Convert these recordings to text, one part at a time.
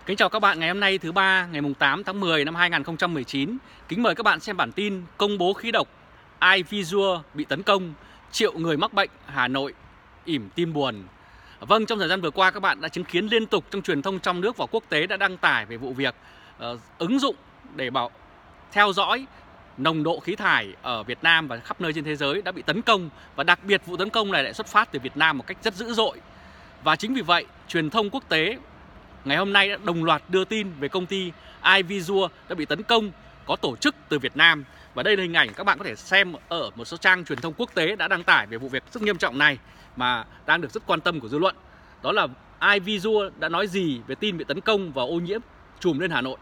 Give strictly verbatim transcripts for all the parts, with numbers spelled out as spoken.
Kính chào các bạn ngày hôm nay thứ ba ngày tám tháng mười năm hai nghìn không trăm mười chín. Kính mời các bạn xem bản tin công bố khí độc iVisual bị tấn công, triệu người mắc bệnh, Hà Nội ỉm tim buồn. Vâng, trong thời gian vừa qua các bạn đã chứng kiến liên tục trong truyền thông trong nước và quốc tế đã đăng tải về vụ việc uh, ứng dụng để bảo theo dõi nồng độ khí thải ở Việt Nam và khắp nơi trên thế giới đã bị tấn công, và đặc biệt vụ tấn công này lại xuất phát từ Việt Nam một cách rất dữ dội. Và chính vì vậy, truyền thông quốc tế ngày hôm nay đã đồng loạt đưa tin về công ty iVisual đã bị tấn công có tổ chức từ Việt Nam. Và đây là hình ảnh các bạn có thể xem ở một số trang truyền thông quốc tế đã đăng tải về vụ việc rất nghiêm trọng này mà đang được rất quan tâm của dư luận. Đó là iVisual đã nói gì về tin bị tấn công và ô nhiễm trùm lên Hà Nội.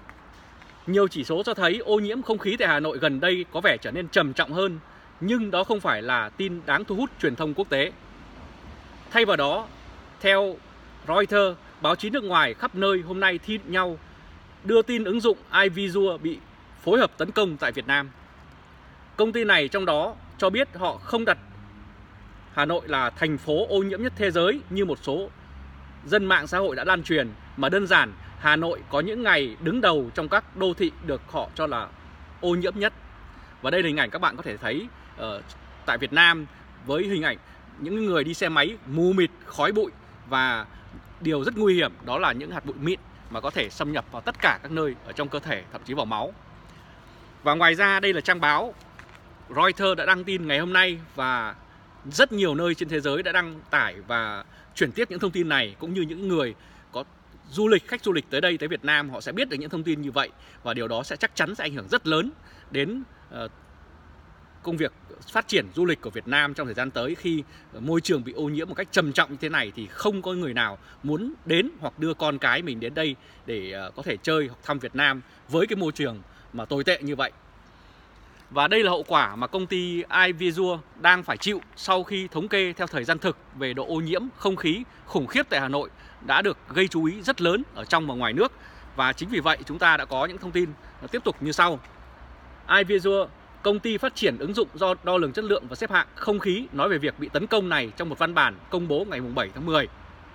Nhiều chỉ số cho thấy ô nhiễm không khí tại Hà Nội gần đây có vẻ trở nên trầm trọng hơn, nhưng đó không phải là tin đáng thu hút truyền thông quốc tế. Thay vào đó, theo Reuters, báo chí nước ngoài khắp nơi hôm nay thi nhau đưa tin ứng dụng iVisual bị phối hợp tấn công tại Việt Nam. Công ty này trong đó cho biết họ không đặt Hà Nội là thành phố ô nhiễm nhất thế giới như một số dân mạng xã hội đã lan truyền, mà đơn giản Hà Nội có những ngày đứng đầu trong các đô thị được họ cho là ô nhiễm nhất. Và đây là hình ảnh các bạn có thể thấy uh, tại Việt Nam với hình ảnh những người đi xe máy mù mịt khói bụi, và điều rất nguy hiểm đó là những hạt bụi mịn mà có thể xâm nhập vào tất cả các nơi ở trong cơ thể, thậm chí vào máu. Và ngoài ra đây là trang báo Reuters đã đăng tin ngày hôm nay, và rất nhiều nơi trên thế giới đã đăng tải và chuyển tiếp những thông tin này, cũng như những người có du lịch, khách du lịch tới đây, tới Việt Nam, họ sẽ biết được những thông tin như vậy, và điều đó sẽ chắc chắn sẽ ảnh hưởng rất lớn đến uh, công việc phát triển du lịch của Việt Nam trong thời gian tới. Khi môi trường bị ô nhiễm một cách trầm trọng như thế này thì không có người nào muốn đến hoặc đưa con cái mình đến đây để uh, có thể chơi hoặc thăm Việt Nam với cái môi trường mà tồi tệ như vậy. Và đây là hậu quả mà công ty iVisual đang phải chịu sau khi thống kê theo thời gian thực về độ ô nhiễm không khí khủng khiếp tại Hà Nội đã được gây chú ý rất lớn ở trong và ngoài nước. Và chính vì vậy chúng ta đã có những thông tin tiếp tục như sau. iVisual, công ty phát triển ứng dụng do đo lường chất lượng và xếp hạng không khí, nói về việc bị tấn công này trong một văn bản công bố ngày bảy tháng mười.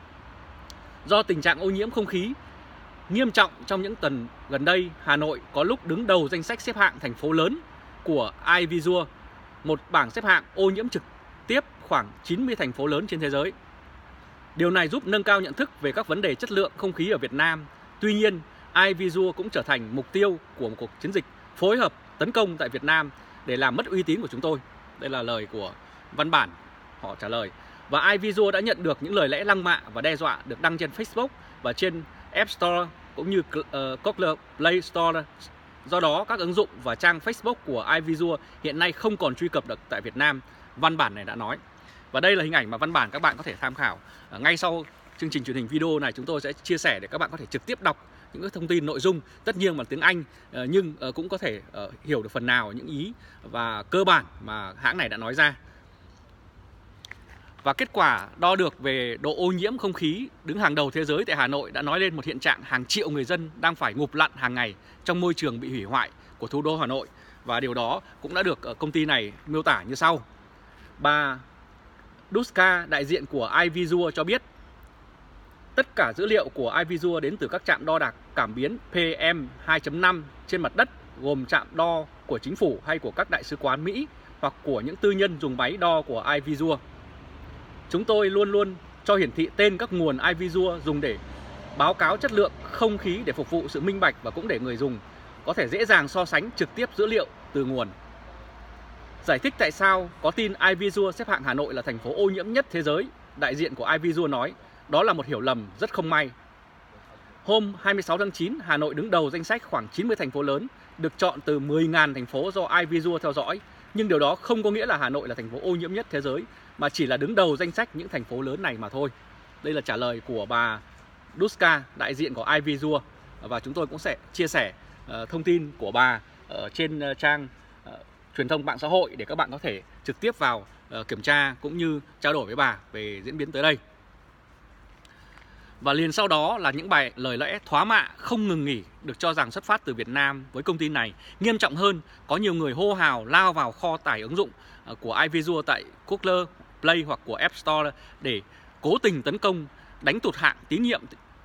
Do tình trạng ô nhiễm không khí nghiêm trọng trong những tuần gần đây, Hà Nội có lúc đứng đầu danh sách xếp hạng thành phố lớn của iVisual, một bảng xếp hạng ô nhiễm trực tiếp khoảng chín mươi thành phố lớn trên thế giới. Điều này giúp nâng cao nhận thức về các vấn đề chất lượng không khí ở Việt Nam. Tuy nhiên, iVisual cũng trở thành mục tiêu của một cuộc chiến dịch phối hợp tấn công tại Việt Nam để làm mất uy tín của chúng tôi. Đây là lời của văn bản họ trả lời. Và iVisual đã nhận được những lời lẽ lăng mạ và đe dọa được đăng trên Facebook và trên App Store cũng như uh, Google Play Store. Do đó, các ứng dụng và trang Facebook của iVisual hiện nay không còn truy cập được tại Việt Nam, văn bản này đã nói. Và đây là hình ảnh mà văn bản các bạn có thể tham khảo. À, ngay sau chương trình truyền hình video này chúng tôi sẽ chia sẻ để các bạn có thể trực tiếp đọc những thông tin nội dung, tất nhiên bằng tiếng Anh, nhưng cũng có thể hiểu được phần nào những ý và cơ bản mà hãng này đã nói ra. Và kết quả đo được về độ ô nhiễm không khí đứng hàng đầu thế giới tại Hà Nội đã nói lên một hiện trạng hàng triệu người dân đang phải ngụp lặn hàng ngày trong môi trường bị hủy hoại của thủ đô Hà Nội. Và điều đó cũng đã được công ty này miêu tả như sau. Bà Duska, đại diện của iVisual cho biết, tất cả dữ liệu của iVisual đến từ các trạm đo đạc cảm biến P M hai chấm năm trên mặt đất, gồm trạm đo của chính phủ hay của các đại sứ quán Mỹ hoặc của những tư nhân dùng máy đo của iVisual. Chúng tôi luôn luôn cho hiển thị tên các nguồn iVisual dùng để báo cáo chất lượng không khí để phục vụ sự minh bạch, và cũng để người dùng có thể dễ dàng so sánh trực tiếp dữ liệu từ nguồn. Giải thích tại sao có tin iVisual xếp hạng Hà Nội là thành phố ô nhiễm nhất thế giới, đại diện của iVisual nói, đó là một hiểu lầm rất không may. Hôm hai mươi sáu tháng chín, Hà Nội đứng đầu danh sách khoảng chín mươi thành phố lớn được chọn từ mười nghìn thành phố do iVisual theo dõi. Nhưng điều đó không có nghĩa là Hà Nội là thành phố ô nhiễm nhất thế giới, mà chỉ là đứng đầu danh sách những thành phố lớn này mà thôi. Đây là trả lời của bà Duska, đại diện của iVisual. Và chúng tôi cũng sẽ chia sẻ uh, thông tin của bà ở trên uh, trang uh, truyền thông mạng xã hội để các bạn có thể trực tiếp vào uh, kiểm tra cũng như trao đổi với bà về diễn biến tới đây. Và liền sau đó là những bài lời lẽ thóa mạ không ngừng nghỉ được cho rằng xuất phát từ Việt Nam với công ty này. Nghiêm trọng hơn, có nhiều người hô hào lao vào kho tải ứng dụng của iVisual tại Google Play hoặc của App Store để cố tình tấn công, đánh tụt hạng tín nhiệm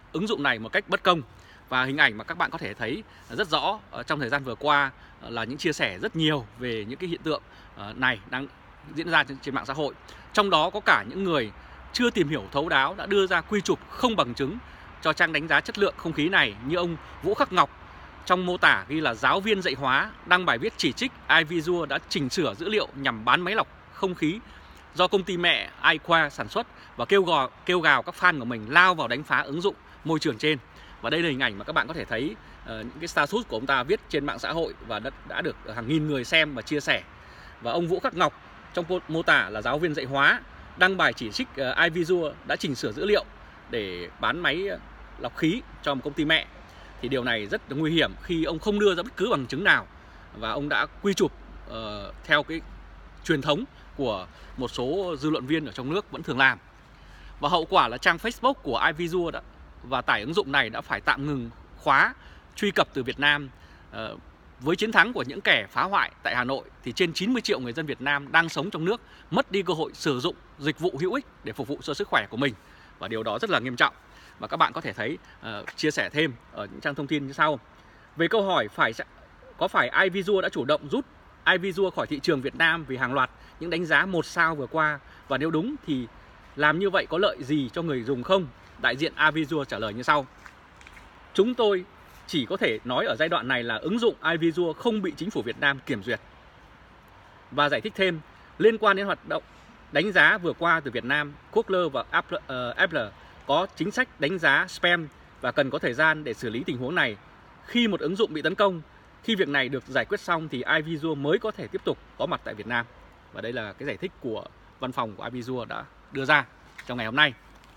ứng dụng này một cách bất công. Và hình ảnh mà các bạn có thể thấy rất rõ trong thời gian vừa qua là những chia sẻ rất nhiều về những cái hiện tượng này đang diễn ra trên mạng xã hội. Trong đó có cả những người chưa tìm hiểu thấu đáo đã đưa ra quy chụp không bằng chứng cho trang đánh giá chất lượng không khí này, như ông Vũ Khắc Ngọc trong mô tả ghi là giáo viên dạy hóa đăng bài viết chỉ trích iVisual đã chỉnh sửa dữ liệu nhằm bán máy lọc không khí do công ty mẹ iQua sản xuất và kêu gào, kêu gào các fan của mình lao vào đánh phá ứng dụng môi trường trên. Và đây là hình ảnh mà các bạn có thể thấy uh, những cái status của ông ta viết trên mạng xã hội và đã, đã được hàng nghìn người xem và chia sẻ. Và ông Vũ Khắc Ngọc trong mô tả là giáo viên dạy hóa đăng bài chỉ trích uh, iVisual đã chỉnh sửa dữ liệu để bán máy lọc khí cho một công ty mẹ. Thì điều này rất nguy hiểm khi ông không đưa ra bất cứ bằng chứng nào và ông đã quy chụp uh, theo cái truyền thống của một số dư luận viên ở trong nước vẫn thường làm. Và hậu quả là trang Facebook của iVisual đã và tải ứng dụng này đã phải tạm ngừng khóa truy cập từ Việt Nam. uh, Với chiến thắng của những kẻ phá hoại tại Hà Nội thì trên chín mươi triệu người dân Việt Nam đang sống trong nước mất đi cơ hội sử dụng dịch vụ hữu ích để phục vụ cho sức khỏe của mình. Và điều đó rất là nghiêm trọng. Và các bạn có thể thấy uh, chia sẻ thêm ở những trang thông tin như sau. Về câu hỏi phải có phải iVisual đã chủ động rút iVisual khỏi thị trường Việt Nam vì hàng loạt những đánh giá một sao vừa qua, và nếu đúng thì làm như vậy có lợi gì cho người dùng không? Đại diện iVisual trả lời như sau. Chúng tôi chỉ có thể nói ở giai đoạn này là ứng dụng iVisual không bị chính phủ Việt Nam kiểm duyệt. Và giải thích thêm, liên quan đến hoạt động đánh giá vừa qua từ Việt Nam, Google và Apple, uh, Apple có chính sách đánh giá spam và cần có thời gian để xử lý tình huống này. Khi một ứng dụng bị tấn công, khi việc này được giải quyết xong thì iVisual mới có thể tiếp tục có mặt tại Việt Nam. Và đây là cái giải thích của văn phòng của iVisual đã đưa ra trong ngày hôm nay.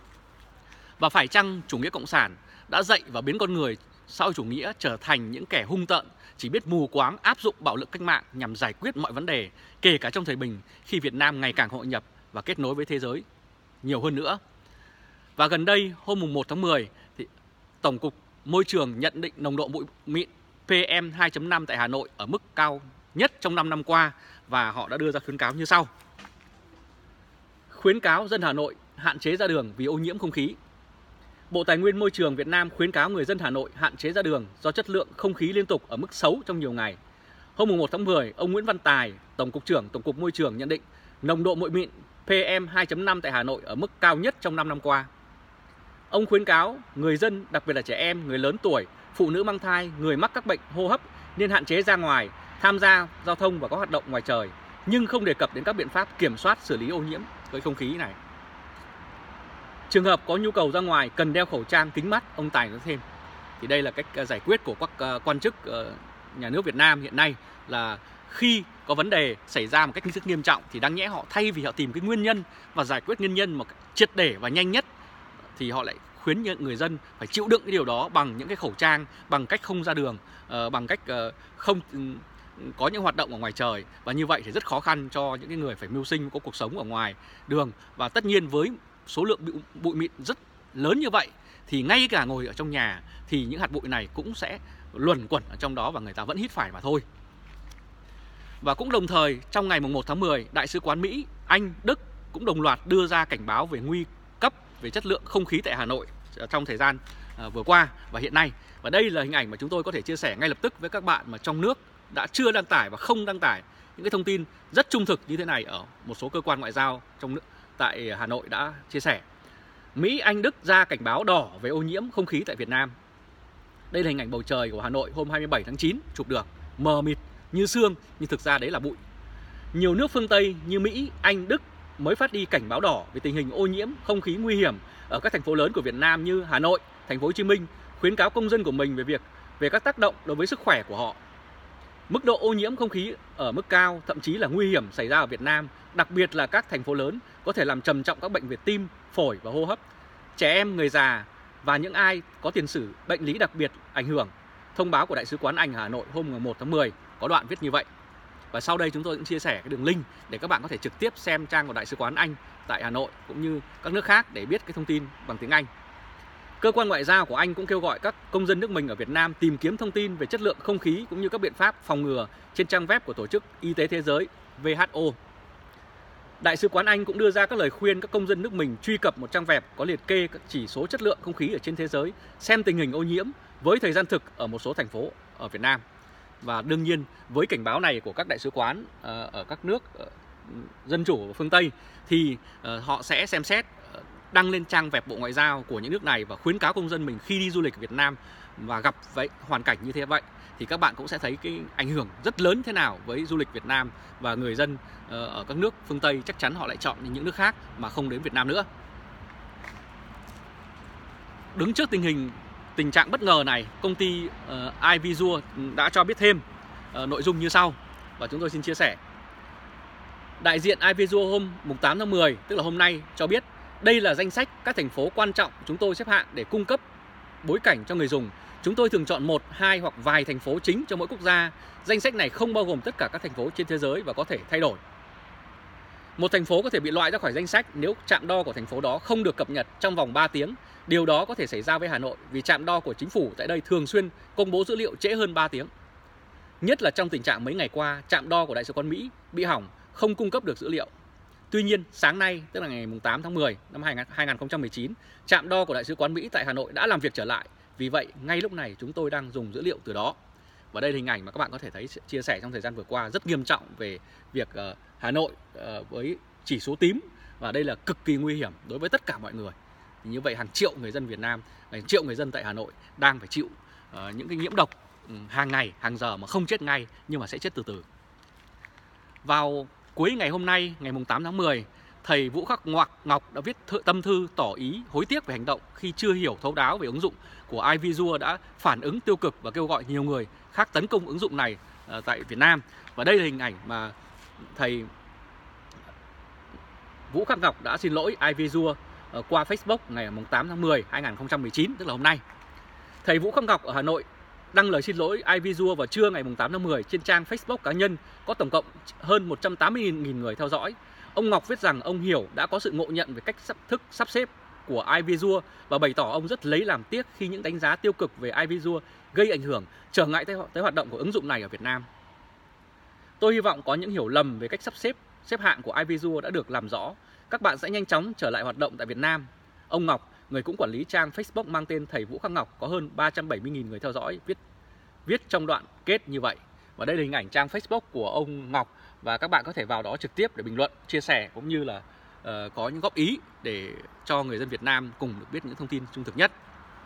Và phải chăng chủ nghĩa cộng sản đã dạy và biến con người xã hội chủ nghĩa trở thành những kẻ hung tợn, chỉ biết mù quáng áp dụng bạo lực cách mạng nhằm giải quyết mọi vấn đề, kể cả trong thời bình khi Việt Nam ngày càng hội nhập và kết nối với thế giới nhiều hơn nữa. Và gần đây, hôm mùng một tháng mười, thì Tổng cục Môi trường nhận định nồng độ bụi mịn P M hai chấm năm tại Hà Nội ở mức cao nhất trong năm năm qua, và họ đã đưa ra khuyến cáo như sau. Khuyến cáo dân Hà Nội hạn chế ra đường vì ô nhiễm không khí. Bộ Tài nguyên Môi trường Việt Nam khuyến cáo người dân Hà Nội hạn chế ra đường do chất lượng không khí liên tục ở mức xấu trong nhiều ngày. Hôm mùng một tháng mười, ông Nguyễn Văn Tài, Tổng cục trưởng Tổng cục Môi trường nhận định nồng độ bụi mịn P M hai chấm năm tại Hà Nội ở mức cao nhất trong năm năm qua. Ông khuyến cáo người dân, đặc biệt là trẻ em, người lớn tuổi, phụ nữ mang thai, người mắc các bệnh hô hấp nên hạn chế ra ngoài, tham gia giao thông và có hoạt động ngoài trời, nhưng không đề cập đến các biện pháp kiểm soát xử lý ô nhiễm với không khí này. Trường hợp có nhu cầu ra ngoài cần đeo khẩu trang, kính mắt, ông Tài nói thêm. Thì đây là cách giải quyết của các quan chức nhà nước Việt Nam hiện nay, là khi có vấn đề xảy ra một cách rất nghiêm trọng thì đáng nhẽ họ thay vì họ tìm cái nguyên nhân và giải quyết nguyên nhân một cách triệt để và nhanh nhất, thì họ lại khuyến người dân phải chịu đựng cái điều đó bằng những cái khẩu trang, bằng cách không ra đường, uh, bằng cách uh, không um, có những hoạt động ở ngoài trời. Và như vậy thì rất khó khăn cho những cái người phải mưu sinh, có cuộc sống ở ngoài đường. Và tất nhiên với số lượng bụi, bụi mịn rất lớn như vậy thì ngay cả ngồi ở trong nhà thì những hạt bụi này cũng sẽ luẩn quẩn ở trong đó và người ta vẫn hít phải mà thôi. Và cũng đồng thời trong ngày mùng một tháng mười, Đại sứ quán Mỹ, Anh, Đức cũng đồng loạt đưa ra cảnh báo về nguy cấp về chất lượng không khí tại Hà Nội trong thời gian uh, vừa qua và hiện nay. Và đây là hình ảnh mà chúng tôi có thể chia sẻ ngay lập tức với các bạn mà trong nước đã chưa đăng tải và không đăng tải những cái thông tin rất trung thực như thế này ở một số cơ quan ngoại giao trong nước tại Hà Nội đã chia sẻ. Mỹ, Anh, Đức ra cảnh báo đỏ về ô nhiễm không khí tại Việt Nam. Đây là hình ảnh bầu trời của Hà Nội hôm hai mươi bảy tháng chín chụp được, mờ mịt như sương nhưng thực ra đấy là bụi. Nhiều nước phương Tây như Mỹ, Anh, Đức mới phát đi cảnh báo đỏ về tình hình ô nhiễm không khí nguy hiểm ở các thành phố lớn của Việt Nam như Hà Nội, Thành phố Hồ Chí Minh, khuyến cáo công dân của mình về việc về các tác động đối với sức khỏe của họ. Mức độ ô nhiễm không khí ở mức cao, thậm chí là nguy hiểm xảy ra ở Việt Nam, đặc biệt là các thành phố lớn, có thể làm trầm trọng các bệnh về tim, phổi và hô hấp. Trẻ em, người già và những ai có tiền sử bệnh lý đặc biệt ảnh hưởng. Thông báo của Đại sứ quán Anh Hà Nội hôm mười một tháng mười có đoạn viết như vậy. Và sau đây chúng tôi cũng chia sẻ cái đường link để các bạn có thể trực tiếp xem trang của Đại sứ quán Anh tại Hà Nội cũng như các nước khác để biết cái thông tin bằng tiếng Anh. Cơ quan ngoại giao của Anh cũng kêu gọi các công dân nước mình ở Việt Nam tìm kiếm thông tin về chất lượng không khí cũng như các biện pháp phòng ngừa trên trang web của Tổ chức Y tế Thế giới W H O. Đại sứ quán Anh cũng đưa ra các lời khuyên các công dân nước mình truy cập một trang web có liệt kê các chỉ số chất lượng không khí ở trên thế giới, xem tình hình ô nhiễm với thời gian thực ở một số thành phố ở Việt Nam. Và đương nhiên với cảnh báo này của các đại sứ quán ở các nước dân chủ ở phương Tây thì họ sẽ xem xét đăng lên trang web Bộ Ngoại giao của những nước này và khuyến cáo công dân mình khi đi du lịch Việt Nam và gặp vậy hoàn cảnh như thế vậy thì các bạn cũng sẽ thấy cái ảnh hưởng rất lớn thế nào với du lịch Việt Nam, và người dân ở các nước phương Tây chắc chắn họ lại chọn những nước khác mà không đến Việt Nam nữa. Đứng trước tình hình tình trạng bất ngờ này, công ty uh, iVisual đã cho biết thêm uh, nội dung như sau và chúng tôi xin chia sẻ. Đại diện iVisual hôm mùng tám tháng mười, tức là hôm nay, cho biết đây là danh sách các thành phố quan trọng chúng tôi xếp hạng để cung cấp bối cảnh cho người dùng. Chúng tôi thường chọn một, hai hoặc vài thành phố chính cho mỗi quốc gia. Danh sách này không bao gồm tất cả các thành phố trên thế giới và có thể thay đổi. Một thành phố có thể bị loại ra khỏi danh sách nếu trạm đo của thành phố đó không được cập nhật trong vòng ba tiếng. Điều đó có thể xảy ra với Hà Nội vì trạm đo của chính phủ tại đây thường xuyên công bố dữ liệu trễ hơn ba tiếng. Nhất là trong tình trạng mấy ngày qua, trạm đo của Đại sứ quán Mỹ bị hỏng, không cung cấp được dữ liệu. Tuy nhiên, sáng nay, tức là ngày tám tháng mười năm hai nghìn không trăm mười chín, trạm đo của Đại sứ quán Mỹ tại Hà Nội đã làm việc trở lại. Vì vậy, ngay lúc này chúng tôi đang dùng dữ liệu từ đó. Và đây là hình ảnh mà các bạn có thể thấy chia sẻ trong thời gian vừa qua rất nghiêm trọng về việc uh, Hà Nội uh, với chỉ số tím, và đây là cực kỳ nguy hiểm đối với tất cả mọi người. Thì như vậy hàng triệu người dân Việt Nam, hàng triệu người dân tại Hà Nội đang phải chịu uh, những cái nhiễm độc um, hàng ngày, hàng giờ mà không chết ngay nhưng mà sẽ chết từ từ. Vào cuối ngày hôm nay, ngày tám tháng mười, thầy Vũ Khắc Ngọc đã viết tâm thư tỏ ý hối tiếc về hành động khi chưa hiểu thấu đáo về ứng dụng của iVisual đã phản ứng tiêu cực và kêu gọi nhiều người khác tấn công ứng dụng này tại Việt Nam. Và đây là hình ảnh mà thầy Vũ Khắc Ngọc đã xin lỗi iVisual qua Facebook ngày tám tháng mười năm hai nghìn không trăm mười chín, tức là hôm nay. Thầy Vũ Khắc Ngọc ở Hà Nội đăng lời xin lỗi iVisual vào trưa ngày tám tháng mười trên trang Facebook cá nhân có tổng cộng hơn một trăm tám mươi nghìn người theo dõi. Ông Ngọc viết rằng ông hiểu đã có sự ngộ nhận về cách sắp thức sắp xếp của iVisual và bày tỏ ông rất lấy làm tiếc khi những đánh giá tiêu cực về iVisual gây ảnh hưởng, trở ngại tới, tới hoạt động của ứng dụng này ở Việt Nam. Tôi hy vọng có những hiểu lầm về cách sắp xếp xếp hạng của iVisual đã được làm rõ. Các bạn sẽ nhanh chóng trở lại hoạt động tại Việt Nam. Ông Ngọc, người cũng quản lý trang Facebook mang tên thầy Vũ Khắc Ngọc có hơn ba trăm bảy mươi nghìn người theo dõi, viết viết trong đoạn kết như vậy. Và đây là hình ảnh trang Facebook của ông Ngọc, và các bạn có thể vào đó trực tiếp để bình luận, chia sẻ cũng như là uh, có những góp ý để cho người dân Việt Nam cùng được biết những thông tin trung thực nhất.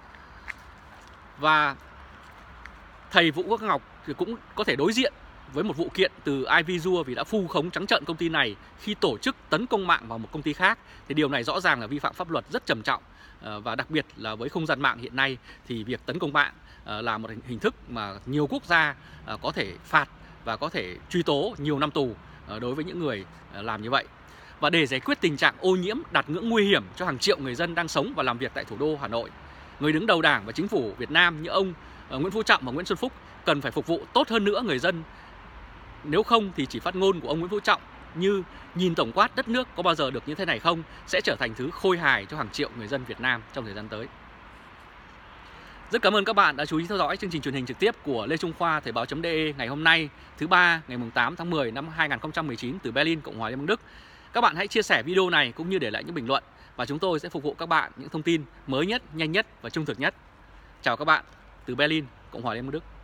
Và thầy Vũ Khắc Ngọc thì cũng có thể đối diện với một vụ kiện từ iVisual vì đã vu khống trắng trợn công ty này khi tổ chức tấn công mạng vào một công ty khác. Thì điều này rõ ràng là vi phạm pháp luật rất trầm trọng, uh, và đặc biệt là với không gian mạng hiện nay thì việc tấn công mạng uh, là một hình thức mà nhiều quốc gia uh, có thể phạt và có thể truy tố nhiều năm tù đối với những người làm như vậy. Và để giải quyết tình trạng ô nhiễm đạt ngưỡng nguy hiểm cho hàng triệu người dân đang sống và làm việc tại thủ đô Hà Nội, người đứng đầu Đảng và Chính phủ Việt Nam như ông Nguyễn Phú Trọng và Nguyễn Xuân Phúc cần phải phục vụ tốt hơn nữa người dân. Nếu không thì chỉ phát ngôn của ông Nguyễn Phú Trọng như nhìn tổng quát đất nước có bao giờ được như thế này không sẽ trở thành thứ khôi hài cho hàng triệu người dân Việt Nam trong thời gian tới. Rất cảm ơn các bạn đã chú ý theo dõi chương trình truyền hình trực tiếp của Lê Trung Khoa Thời báo.de ngày hôm nay, thứ ba, ngày tám tháng mười năm hai nghìn không trăm mười chín từ Berlin, Cộng hòa Liên bang Đức. Các bạn hãy chia sẻ video này cũng như để lại những bình luận và chúng tôi sẽ phục vụ các bạn những thông tin mới nhất, nhanh nhất và trung thực nhất. Chào các bạn từ Berlin, Cộng hòa Liên bang Đức.